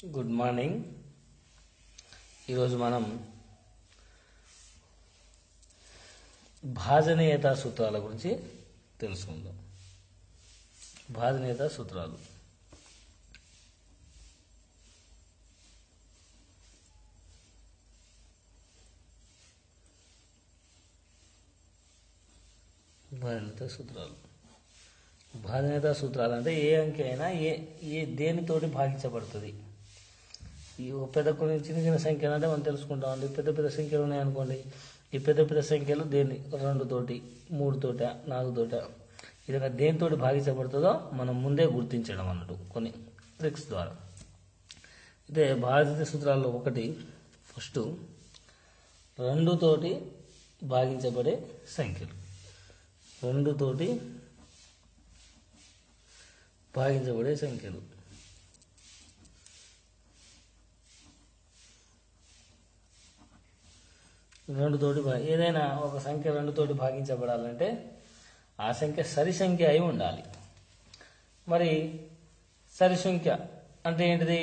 Good morning. ఈరోజు మనం భాజనీయత సూత్రాల గురించి తెలుసుకుందాం. భాజనీయత సూత్రాలు. భాజనీయత సూత్రాలు. భాజనీయత సూత్రాలు అంటే ఏ అంకె అయినా ఏ దేనితోటి భాగించబడుతుంది. ఈ పెద్ద కొన్ని చిన్న చిన్న సంఖ్యలు అంటే మనం తెలుసుకుంటామండి. పెద్ద పెద్ద సంఖ్యలు ఉన్నాయనుకోండి, ఈ పెద్ద పెద్ద సంఖ్యలు దేన్ని 2 తోటి 3 తోట 4 తోట ఈ విధంగా దేనితోటి భాగించబడుతుందో మనం ముందే గుర్తించడం అన్నట్టు కొన్ని ట్రిక్స్ ద్వారా. అయితే భాజనీయత సూత్రాల్లో ఒకటి ఫస్ట్ 2 తోటి భాగించబడే సంఖ్యలు. 2 తోటి భాగించబడే సంఖ్యలు. ఏదైనా ఒక సంఖ్య 2 తోటి భాగించబడాలంటే ఆ సంఖ్య సరి సంఖ్య అయి ఉండాలి. మరి సరి సంఖ్య అంటే ఏంటిది?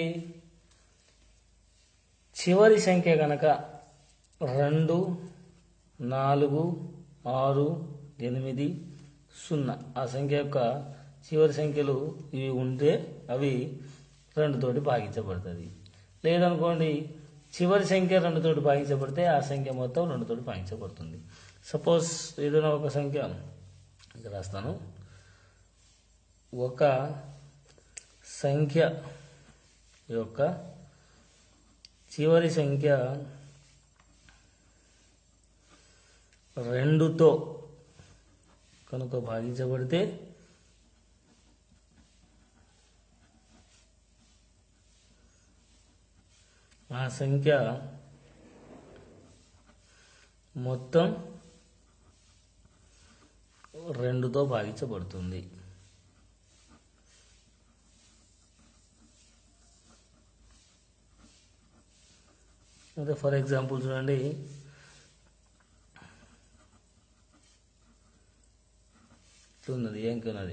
చివరి సంఖ్య కనుక 2, 4, 6, 8, 0 ఆ సంఖ్య యొక్క చివరి సంఖ్యలు ఇవి ఉంటే అవి 2 తోటి భాగించబడుతుంది. లేదనుకోండి, చివరి సంఖ్య 2 తోటి భాగించబడితే ఆ సంఖ్య మొత్తం 2 తోటి భాగించబడుతుంది. సపోజ్ ఏదైనా ఒక సంఖ్య ఇక్కడ రాస్తాను. ఒక సంఖ్య యొక్క చివరి సంఖ్య 2తో కనుక భాగించబడితే ఆ సంఖ్య మొత్తం 2తో భాగించబడుతుంది. అంటే ఫర్ ఎగ్జాంపుల్ చూడండి, ఉన్నది ఏంకున్నది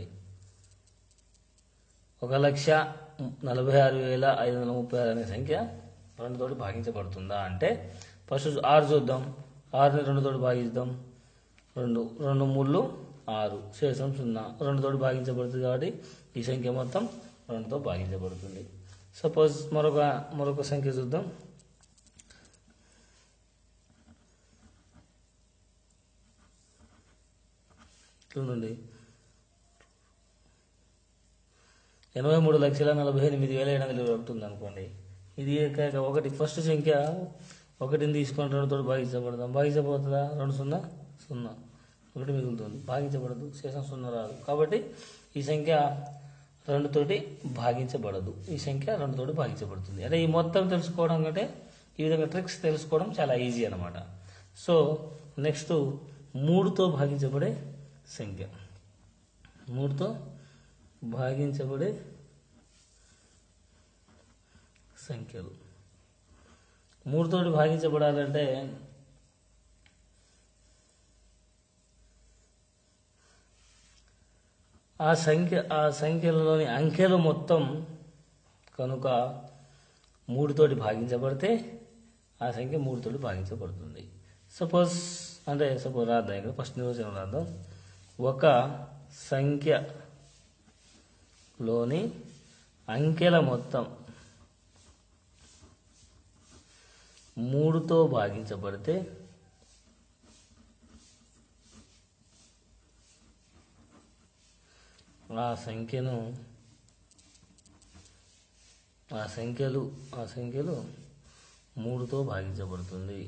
1,46,536 అనే సంఖ్య 2 తోటి భాగించబడుతుందా అంటే ఫస్ట్ 6 చూద్దాం. 6ని 2 తోటి భాగిద్దాం. 2 3 6 శేషం 0. 2 తోటి భాగించబడుతుంది కాబట్టి ఈ సంఖ్య మొత్తం 2తో భాగించబడుతుంది. సపోజ్ మరొక సంఖ్య చూద్దాం. చూడండి, 83,48,721 ఉంది అనుకోండి. ఇది ఒకటి ఫస్ట్ సంఖ్య 1ని తీసుకొని 2 తోటి భాగించబడదాం. భాగించబడుతుందా? 2 0 0 1 మిగులుతుంది. భాగించబడదు, శేషం 0 రాదు. కాబట్టి ఈ సంఖ్య 2 తోటి భాగించబడదు. ఈ సంఖ్య 2 తోటి భాగించబడుతుంది. అంటే ఈ మొత్తం తెలుసుకోవడం కంటే ఈ విధంగా ట్రిక్స్ తెలుసుకోవడం చాలా ఈజీ అన్నమాట. సో నెక్స్ట్ 3తో భాగించబడే సంఖ్య. 3తో భాగించబడే సంఖ్యలు. 3 తోటి భాగించబడాలంటే ఆ సంఖ్యలలోని అంకెలు మొత్తం కనుక 3 తోటి భాగించబడితే ఆ సంఖ్య 3 తోటి భాగించబడుతుంది. సపోజ్ రాద్దాం. ఇక్కడ ఫస్ట్ నిర్వచనం రాద్దాం. ఒక సంఖ్యలోని అంకెల మొత్తం 3తో భాగించబడితే ఆ సంఖ్యలు 3తో భాగించబడుతుంది.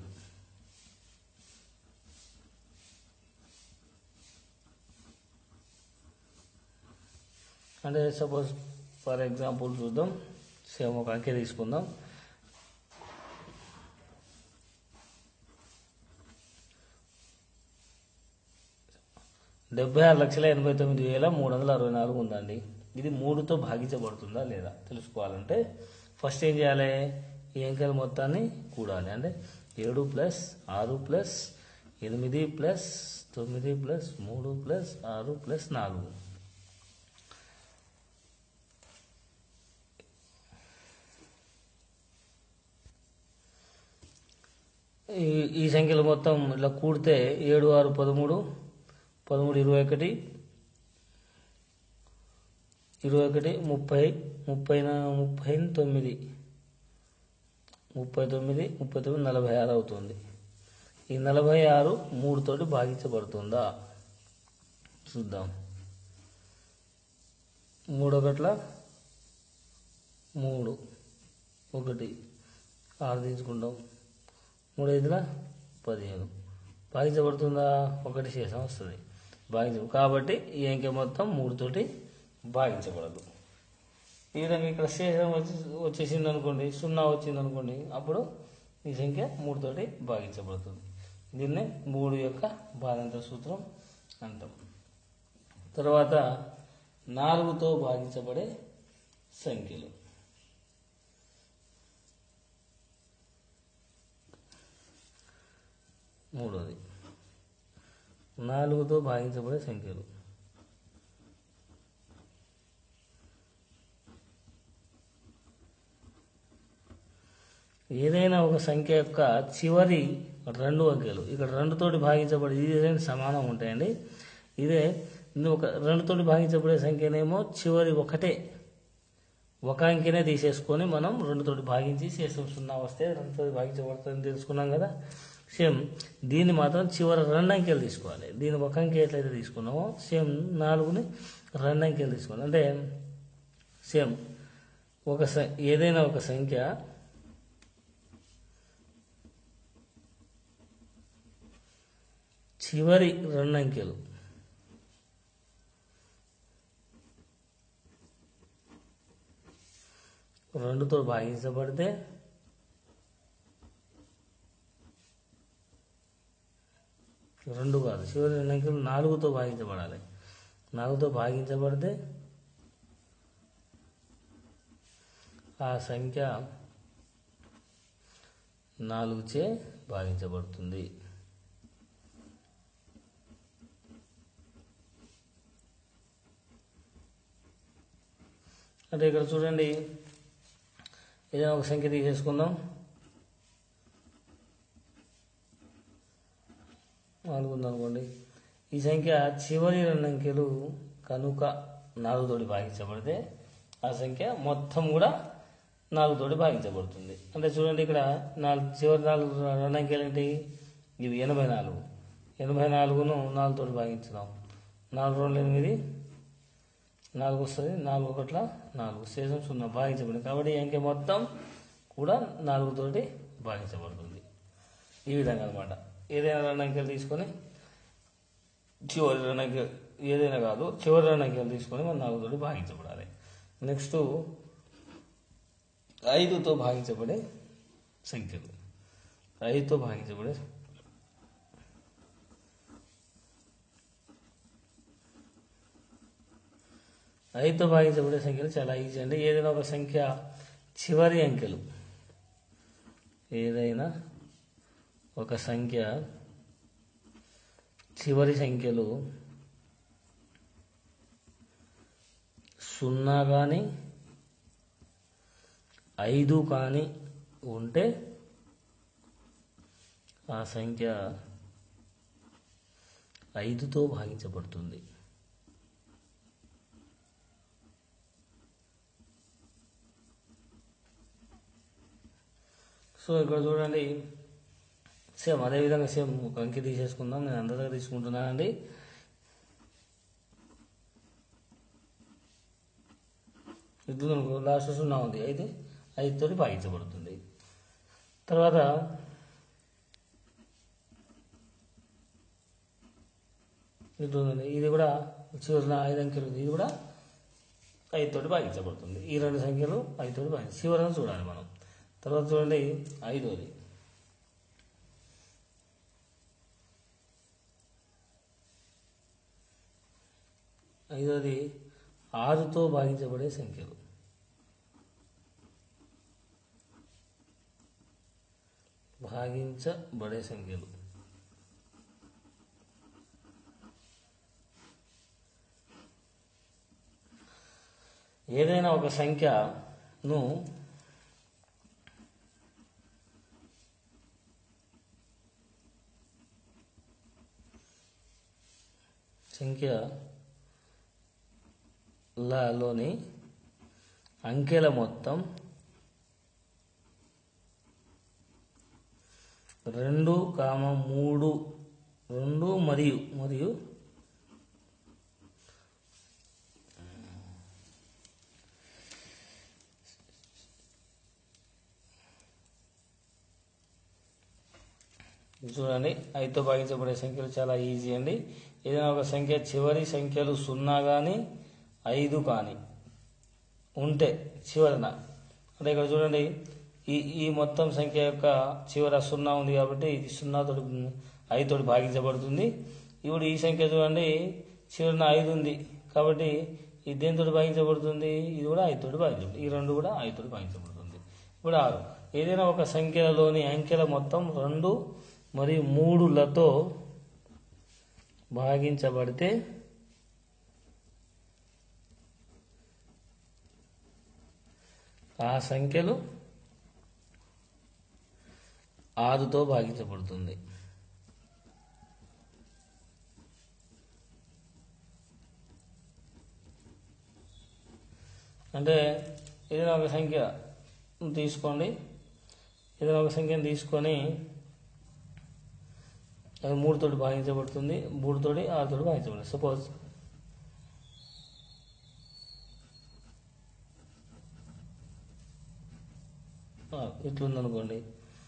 అంటే సపోజ్ ఫర్ ఎగ్జాంపుల్ చూద్దాం. సేమ్ ఒక అంకె తీసుకుందాం. 76,89,364 ఉందండి. ఇది 3తో భాగించబడుతుందా లేదా తెలుసుకోవాలంటే ఫస్ట్ ఏం చేయాలి? ఈ అంకెల మొత్తాన్ని కూడాలి. అంటే 7 + 6 + 8 + 9 + 3 + 6 + 4. ఈ సంఖ్యలు మొత్తం ఇలా కూడితే 7, 6, 13, 13, 21, 21, 30, 39, 46 అవుతుంది. ఈ 46 3 తోటి భాగించబడుతుందా చూద్దాం. 3 ఒకట్ల 3, 1, 6 తీసుకుంటాం. 3 5ల 15 భాగించబడుతుందా? 1 శేషం వస్తుంది. కాబట్టి ఈ అంకె మొత్తం 3 తోటి భాగించబడదు. ఈ విధంగా ఇక్కడ శేషం వచ్చేసింది అనుకోండి, 0 వచ్చింది అనుకోండి, అప్పుడు ఈ సంఖ్య 3 తోటి భాగించబడుతుంది. దీన్నే 3 యొక్క భాగాంతర సూత్రం అంటాం. తర్వాత 4తో భాగించబడే సంఖ్యలు. మూడోది 4తో భాగించబడే సంఖ్యలు. ఏదైనా ఒక సంఖ్య యొక్క చివరి 2 అంకెలు ఇక్కడ 2 తోటి భాగించబడి ఇది రెండు సమానం ఉంటాయండి. ఇదే ఒక 2 తోటి భాగించబడే సంఖ్యనేమో చివరి ఒక అంకెనే తీసేసుకొని మనం 2 తోటి భాగించి శేషం 0 వస్తే 2 తోటి భాగించబడుతుందని తెలుసుకున్నాం కదా. సేమ్ దీన్ని మాత్రం చివరి 2 అంకెలు తీసుకోవాలి. దీన్ని ఒక అంకె ఎట్లయితే తీసుకున్నామో సేమ్ 4ని 2 అంకెలు తీసుకోవాలి. అంటే సేమ్ ఏదైనా ఒక సంఖ్య చివరి 2 అంకెలు రెండుతో భాగించబడితే రెండు కాదు, చివరి 2 అంకెలు 4తో భాగించబడాలి. 4తో భాగించబడితే ఆ సంఖ్య 4చే భాగించబడుతుంది. అంటే ఇక్కడ చూడండి, ఏదైనా ఒక సంఖ్య తీసేసుకుందాం. 4 ఉందనుకోండి. ఈ సంఖ్య చివరి 2 అంకెలు కనుక 4 తోటి భాగించబడితే ఆ సంఖ్య మొత్తం కూడా 4 తోటి భాగించబడుతుంది. అంటే చూడండి, ఇక్కడ చివరి 2 అంకెలు ఏంటి? ఇవి 84. 84ను 4 తోటి భాగించుదాం. 4 2 8, 4 వస్తుంది. 4 1ల 4 శేషం 0 భాగించబడింది. కాబట్టి ఈ అంకె మొత్తం కూడా 4 తోటి భాగించబడుతుంది. ఈ విధంగా అనమాట. ఏదైనా 2 అంకెలు తీసుకొని చివరి 2 అంకెలు, ఏదైనా కాదు చివరి 2 అంకెలు తీసుకొని మనం 4 తోటి భాగించబడాలి. నెక్స్ట్ 5తో భాగించబడే సంఖ్యలు. 5తో భాగించబడే 5తో భాగించబడే సంఖ్యలు చాలా ఈజీ అండి. ఏదైనా ఒక సంఖ్య చివరి అంకెలు, ఏదైనా ఒక సంఖ్య చివరి సంఖ్యలు 0 కానీ 5 కానీ ఉంటే ఆ సంఖ్య 5తో భాగించబడుతుంది. సో ఇక్కడ చూడండి, సేమ్ అదేవిధంగా సేమ్ ఒక అంకె తీసేసుకుందాం. నేను అందరి దగ్గర తీసుకుంటున్నానండి. ఇది లాస్ట్ 0 ఉంది, అయితే 5తో భాగించబడుతుంది. తర్వాత ఇది కూడా చివరిన 5 అంకెలు ఉంది, ఇది కూడా 5తో భాగించబడుతుంది. ఈ 2 సంఖ్యలు 5తో భాగించి చివరన చూడాలి మనం. తర్వాత చూడండి, 5వది 6తో భాగించబడే సంఖ్యలు. ఏదైనా ఒక సంఖ్యను సంఖ్యలలోని అంకెల మొత్తం 2, 3 2 మరియు చూడండి 5తో భాగించబడే సంఖ్యలు చాలా ఈజీ అండి. ఏదైనా ఒక సంఖ్య చివరి సంఖ్యలు 0 కానీ 5 కానీ ఉంటే చివరన, అంటే ఇక్కడ చూడండి ఈ మొత్తం సంఖ్య యొక్క చివర 0 ఉంది కాబట్టి ఇది 5 తోటి భాగించబడుతుంది. ఇప్పుడు ఈ సంఖ్య చూడండి చివరన 5 ఉంది కాబట్టి ఇది దేనితోటి భాగించబడుతుంది, ఇది కూడా 5 తోటి భాగించబడుతుంది, ఈ రెండు కూడా 5 తోటి భాగించబడుతుంది. ఇప్పుడు 6. ఏదైనా ఒక సంఖ్యలోని అంకెల మొత్తం 2 మరియు 3లతో భాగించబడితే ఆ సంఖ్యలు 6తో భాగించబడుతుంది. అంటే ఏదైనా ఒక సంఖ్య తీసుకోండి, ఏదైనా ఒక సంఖ్యను తీసుకొని అది 3 తోటి భాగించబడుతుంది, 3 తోటి 6 తోటి భాగించబడుతుంది. సపోజ్ ఇట్లుందనుకోండి,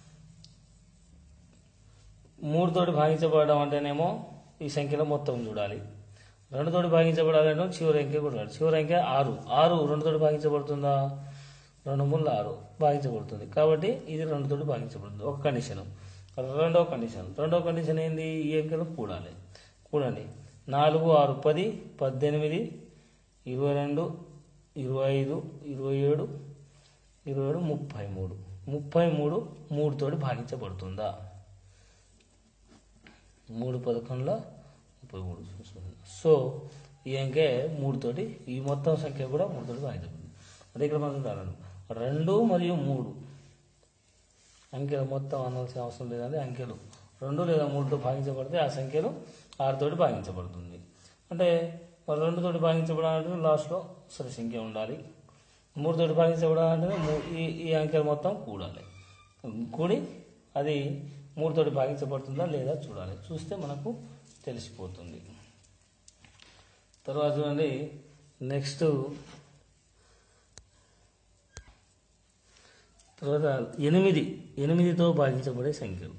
3 తోటి భాగించబడడం అంటేనేమో ఈ సంఖ్యలో మొత్తం చూడాలి, 2 తోటి భాగించబడాలంటే చివరి అంకె కూడా చూడాలి. చివరి అంకె 6, 2 తోటి భాగించబడుతుందా, 2 3 6 భాగించబడుతుంది కాబట్టి ఇది 2 తోటి భాగించబడుతుంది. ఒక కండిషన్. రెండవ కండిషన్ ఏంది, ఈ అంకెలు కూడండి. 4 6 10 18 22 25 27 33 3 తోటి భాగించబడుతుందా, 3 11 33. సో ఈ అంకె 3 తోటి, ఈ మొత్తం సంఖ్య కూడా 3 తోటి భాగించబడుతుంది. అదే ఇక్కడ మనం చూడాలి 2 మరియు 3 అంకెలు మొత్తం అనాల్సిన అవసరం లేదండి. అంకెలు 2 లేదా 3తో భాగించబడితే ఆ సంఖ్యలు 6 తోటి భాగించబడుతుంది. అంటే 2 తోటి భాగించబడాలంటే లాస్ట్లో సరి సంఖ్య ఉండాలి, 3 తోటి భాగించబడాలంటే ఈ అంకెలు మొత్తం కూడి అది 3 తోటి భాగించబడుతుందా లేదా చూడాలి. చూస్తే మనకు తెలిసిపోతుంది. తర్వాత చూడండి నెక్స్ట్, తర్వాత 8తో భాగించబడే సంఖ్యలు.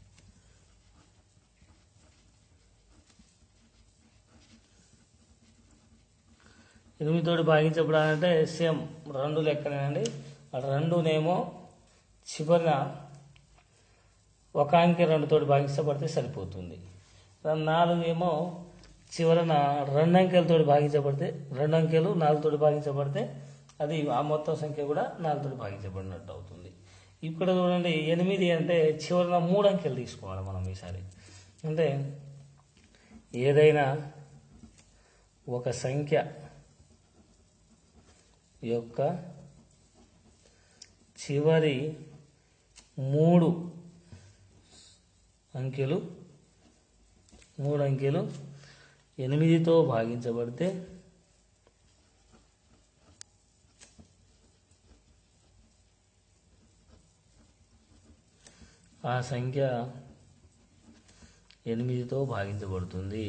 8 తోటి భాగించబడాలంటే సేమ్ 2 లెక్కనేనండి. 2నేమో చివరిన ఒక అంకె 2 తోటి భాగించబడితే సరిపోతుంది. 4 ఏమో చివరన 2 అంకెలతో భాగించబడితే, 2 అంకెలు 4 తోటి భాగించబడితే అది ఆ మొత్తం సంఖ్య కూడా 4 తోటి భాగించబడినట్టు అవుతుంది. ఇక్కడ చూడండి 8 అంటే చివరన 3 అంకెలు తీసుకోవాలి మనం ఈసారి. అంటే ఏదైనా ఒక సంఖ్య యొక్క చివరి 3 అంకెలు 8తో భాగించబడితే ఆ సంఖ్య 8తో భాగించబడుతుంది.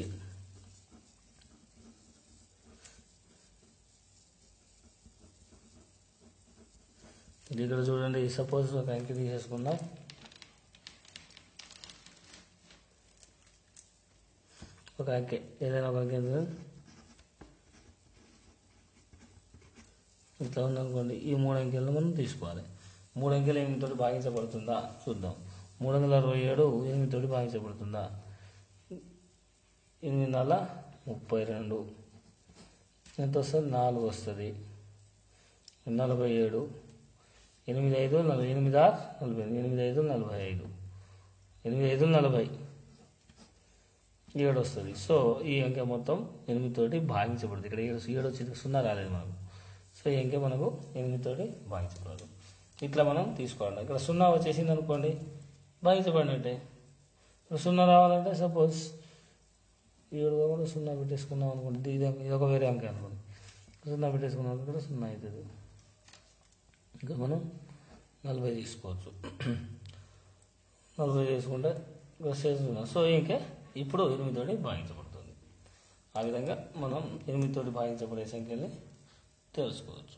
ఇక్కడ చూడండి, సపోజ్ ఒక అంకె తీసేసుకుందాం. ఒక అంకె, ఏదైనా ఒక అంకె ఇట్లా ఉందనుకోండి. ఈ 3 అంకెలను మనం తీసుకోవాలి. 3 అంకెలు 8తోటి భాగించబడుతుందా చూద్దాం. 367 8తోటి భాగించబడుతుందా, 8 4 32 ఎంత వస్తుంది, 4 వస్తుంది. 47 8 5 40 8 6 48 8 5 45 8 5 40 7 వస్తుంది. సో ఈ అంకె మొత్తం 8తోటి భాగించబడుతుంది. ఇక్కడ 7 వచ్చి 0 రాలేదు మనకు. సో ఈ అంకె మనకు 8తోటి భాగించబడదు. ఇట్లా మనం తీసుకోవాలి. ఇక్కడ 0 వచ్చేసింది అనుకోండి, భాగించబడినట్టే. 0 రావాలంటే సపోజ్ 7 కాకుండా 0 పెట్టేసుకున్నాం అనుకోండి, ఇది ఒక వేరే అంకె అనుకోండి, 0 పెట్టేసుకున్నాం అనుకుంటే 0 అవుతుంది. ఇంకా మనం 40 తీసుకోవచ్చు. 40 చేసుకుంటే శేషం సో ఇంకా ఇప్పుడు 8 తోటి భాగించబడుతుంది. ఆ విధంగా మనం 8 తోటి భాగించబడే సంఖ్యల్ని తెలుసుకోవచ్చు.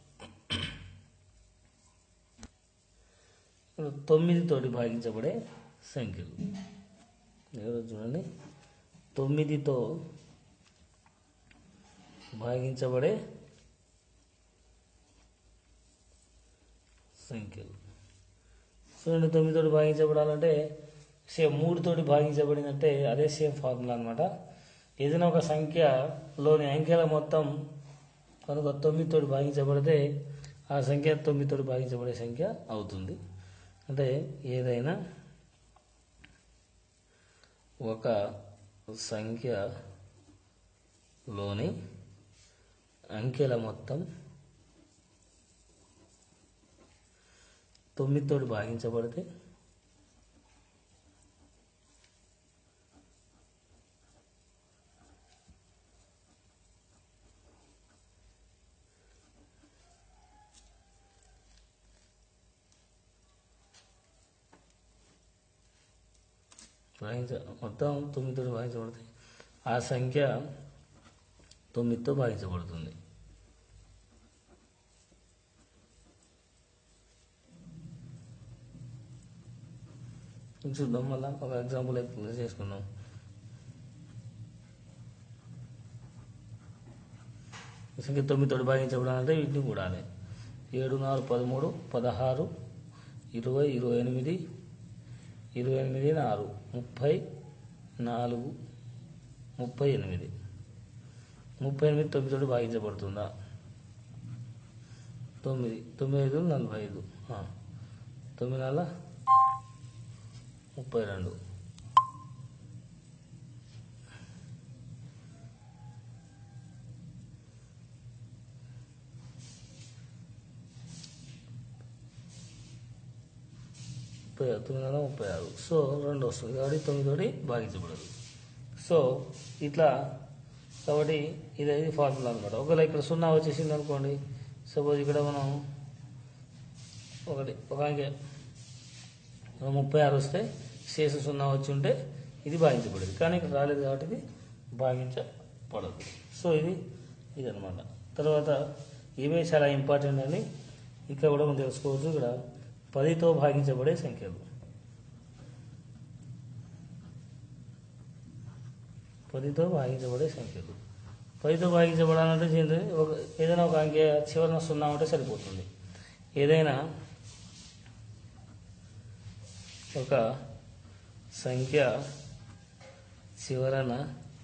9 తోటి భాగించబడే సంఖ్యలు చూడండి. 9తో భాగించబడే సంఖ్యలు చూడండి. 9 తోటి భాగించబడాలంటే సేమ్ 3 తోటి భాగించబడినట్టే అదే సేమ్ ఫార్ములా అనమాట. ఏదైనా ఒక సంఖ్యలోని అంకెల మొత్తం కనుక 9 తోటి భాగించబడితే ఆ సంఖ్య 9 తోటి భాగించబడే సంఖ్య అవుతుంది. అంటే ఏదైనా ఒక సంఖ్యలోని అంకెల మొత్తం 9 తోటి భాగించబడితే మొత్తం 9 తోటి భాగించబడితే ఆ సంఖ్య 9తో భాగించబడుతుంది. చూద్దాం, మళ్ళీ ఒక ఎగ్జాంపుల్ చేసుకుందాం. సంఖ్య 9 తోటి భాగించబడాలంటే వీటిని కూడాలి. 7, 4, 13, 16, 20, 28, 28, 4, 34, 38. 38 9 తోటి భాగించబడుతుందా? 9, 9 5 45, 9 4 32. తొమ్మిది 36. సో 2 వస్తుంది కాబట్టి 9 తోటి భాగించబడదు. సో ఇట్లా కాబట్టి ఇది ఫార్ములా అనమాట. ఒకవేళ ఇక్కడ 0 వచ్చేసింది అనుకోండి, సపోజ్ ఇక్కడ మనం ఒక అంకె 36 వస్తే శేషం 0 వచ్చి ఉంటే ఇది భాగించబడేది, కానీ ఇక్కడ రాలేదు కాబట్టి ఇది భాగించబడదు. సో ఇది అనమాట. తర్వాత ఇవే చాలా ఇంపార్టెంట్ అని ఇక్కడ కూడా మనం తెలుసుకోవచ్చు. ఇక్కడ 10తో భాగించబడే సంఖ్యలు. 10తో భాగించబడే సంఖ్యలు. 10తో భాగించబడాలంటే ఏదైనా ఒక అంకె చివరన 0 ఉంటే సరిపోతుంది. ఏదైనా ఒక సంఖ్య చివరన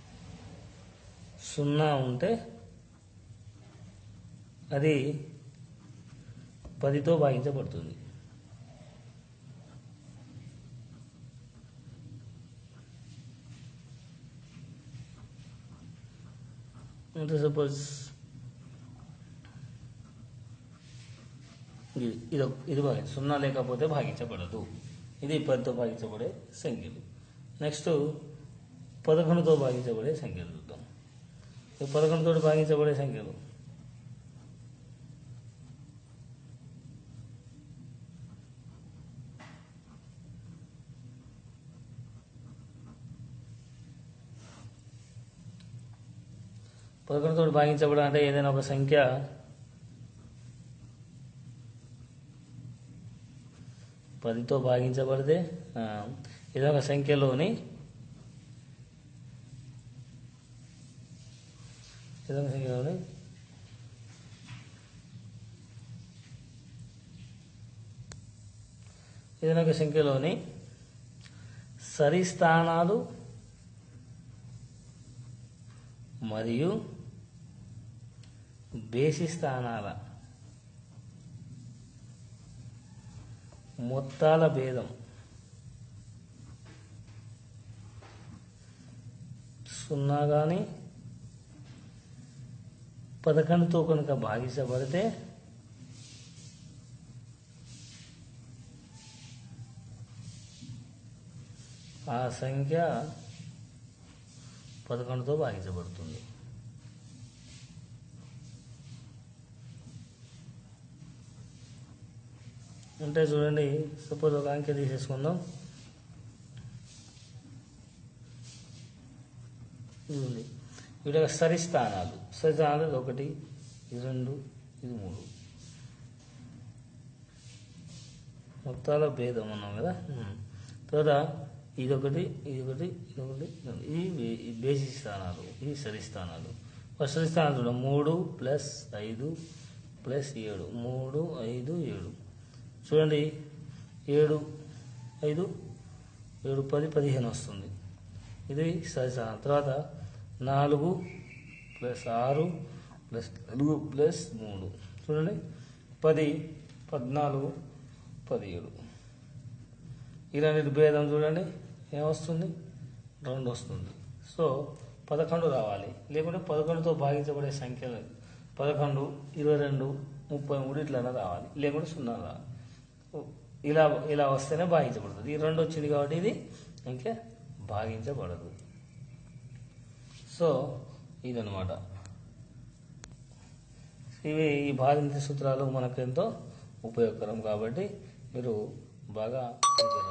0 ఉంటే అది 10తో భాగించబడుతుంది. అంటే సపోజ్ ఇది 0 లేకపోతే భాగించబడదు. ఇది 10తో భాగించబడే సంఖ్యలు. నెక్స్ట్ 11తో భాగించబడే సంఖ్యలు చూద్దాం. 11తో భాగించబడే సంఖ్యలు. పదకొండుతో భాగించబడం అంటే ఏదైనా ఒక సంఖ్య పదితో భాగించబడితే ఏదైనా ఒక సంఖ్యలోని సరి స్థానాలు మరియు బేసి స్థానాల మొత్తాల భేదం 0 కానీ 11తో కనుక భాగించబడితే ఆ సంఖ్య 11తో భాగించబడుతుంది. అంటే చూడండి, సపోజ్ ఒక అంకె తీసేసుకుందాం. ఇది ఉంది. వీటి సరిస్థానాలు ఇది 1, ఇది 2, ఇది 3. మొత్తాల భేదం అన్నాం కదా. తర్వాత ఇదొకటి, ఇదొకటి, ఇదొకటి, ఇవి బేసి స్థానాలు, ఇవి సరిస్థానాలు. ఫస్ట్ సరిస్థానాలు చూడండి, 3 + 5 + 7, 3, 5, 7. చూడండి, 7, 5, 7, 10, 15 వస్తుంది. ఇది సరిస్థానం. తర్వాత 4 + 6 + 4 + 3. చూడండి, 10, 14, 17. ఇలాంటి భేదం చూడండి ఏమొస్తుంది, 2 వస్తుంది. సో 11 రావాలి, లేకుంటే 11తో భాగించబడే సంఖ్యలు 11, 22, 33 ఇట్లనే రావాలి, లేకుంటే 0 రావాలి. ఇలా వస్తేనే భాగించబడుతుంది. ఈ 2 వచ్చింది కాబట్టి ఇది ఇంకా భాగించబడదు. సో ఇదనమాట. ఈ భాగించే సూత్రాలు మనకు ఎంతో ఉపయోగకరం కాబట్టి మీరు బాగా